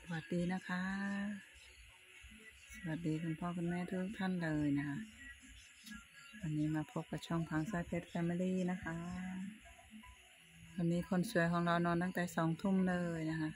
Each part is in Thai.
วัสดีนะคะสวัสดีคุณพ่อคุณแม่ทุกท่านเลยนะคะวันนี้มาพบกับช่องพังสายเพชรแฟมิลี่นะคะวันนี้คนสวยของเรานอนตั้งแต่2 ทุ่มเลยนะคะ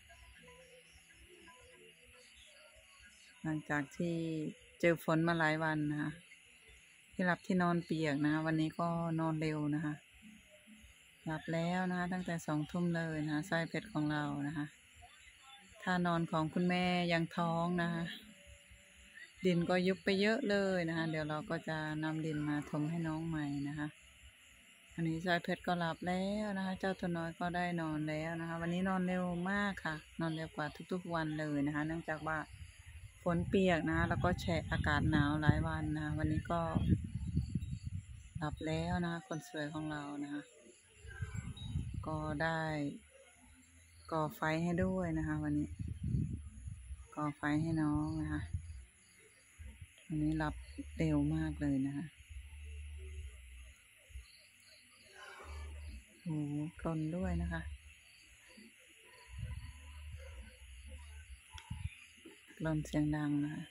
หลังจากที่เจอฝนมาหลายวันนะคะที่หลับที่นอนเปียกนะคะวันนี้ก็นอนเร็วนะคะหลับแล้วนะคะตั้งแต่2 ทุ่มเลยนะคะสายเพชรของเรานะคะถ้านอนของคุณแม่ยังท้องนะคะดินก็ยุบไปเยอะเลยนะคะเดี๋ยวเราก็จะนำดินมาถมให้น้องใหม่นะคะอันนี้สายเพชรก็หลับแล้วนะคะเจ้าตัวน้อยก็ได้นอนแล้วนะคะวันนี้นอนเร็วมากค่ะนอนเร็วกว่าทุกๆวันเลยนะคะเนื่องจากว่าฝนเปียกนะคะแล้วก็แฉะอากาศหนาวหลายวันนะคะวันนี้ก็หลับแล้วนะคะคนสวยของเรานะคะก็ได้ก่อไฟให้ด้วยนะคะวันนี้ก่อไฟให้น้องนะคะวันนี้หลับเร็วมากเลยนะคะโอ้กลนด้วยนะคะกลนเสียงดังนะคะ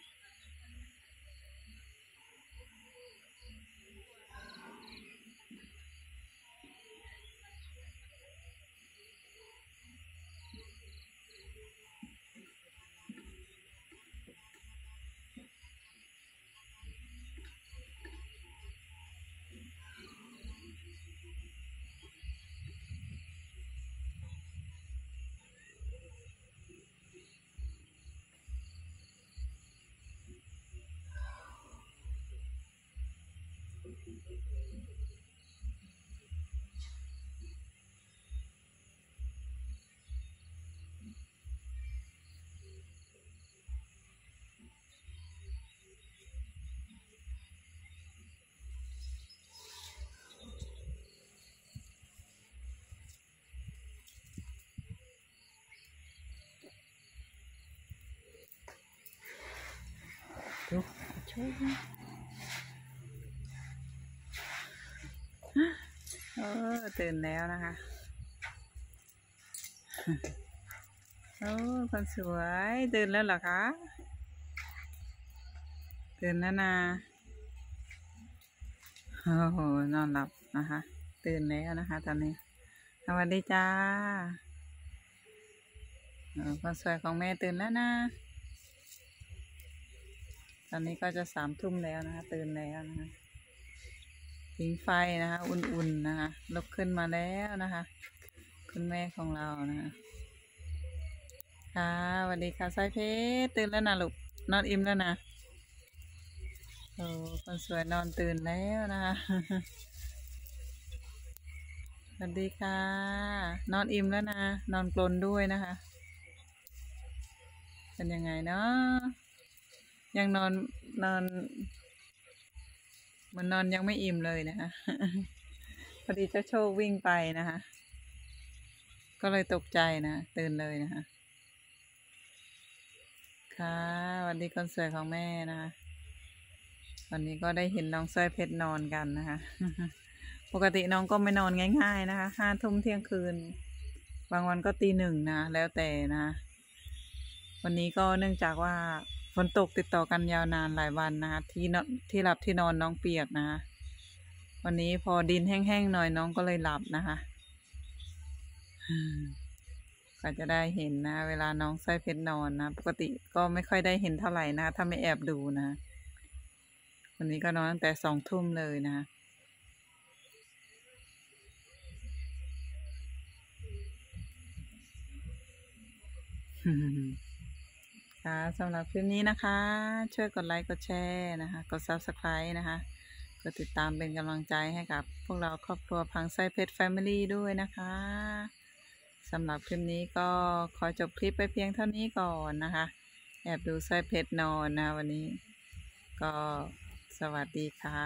ดูชมตื่นแล้วนะคะโอ้คนสวยตื่นแล้วเหรอคะตื่นแล้วนะโอ้โหนอนหลับนะคะตื่นแล้วนะคะตอนนี้สวัสดีจ้าคนสวยของแม่ตื่นแล้วนะตอนนี้ก็จะ3 ทุ่มแล้วนะคะตื่นแล้วนะคะผิงไฟนะคะอุ่นๆนะคะลุกขึ้นมาแล้วนะคะคุณแม่ของเรานะคะค่ะสวัสดีค่ะสายเพชรตื่นแล้วนะลูกนอนอิ่มแล้วนะโอ้คนสวยนอนตื่นแล้วนะคะสวัสดีค่ะนอนอิ่มแล้วนะนอนกลนด้วยนะคะเป็นยังไงเนาะยังนอนมันนอนยังไม่อิ่มเลยนะคะพอดีเจ้าโชควิ่งไปนะคะก็เลยตกใจนะตื่นเลยนะคะค่ะสวัสดีคนสวยของแม่นะคะวันนี้ก็ได้เห็นน้องสร้อยเพชรนอนกันนะคะปกติน้องก็ไม่นอนง่ายๆนะคะ5 ทุ่มเที่ยงคืนบางวันก็ตี 1นะแล้วแต่นะวันนี้ก็เนื่องจากว่าฝนตกติดต่อกันยาวนานหลายวันนะคะที่หลับที่นอนน้องเปียกนะคะวันนี้พอดินแห้งๆหน่อยน้องก็เลยหลับนะคะก็จะได้เห็นนะเวลาน้องสร้อยเพชรนอนนะปกติก็ไม่ค่อยได้เห็นเท่าไหร่นะถ้าไม่แอบดูนะวันนี้ก็นอนตั้งแต่2 ทุ่มเลยนะค่ะสำหรับคลิปนี้นะคะ ช่วยกดไลค์กดแชร์นะคะกด Subscribe นะคะกดติดตามเป็นกำลังใจให้กับพวกเราครอบครัวพังไส้เพชรแฟมิลี่ด้วยนะคะสำหรับคลิปนี้ก็ขอจบคลิปไปเพียงเท่านี้ก่อนนะคะแอบดูไส้เพชรนอนนะวันนี้ก็สวัสดีค่ะ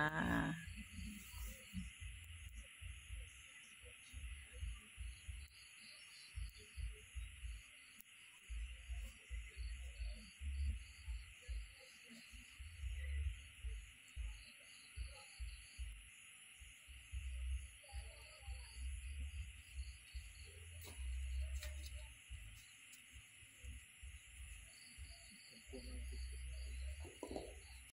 พวงมาลัย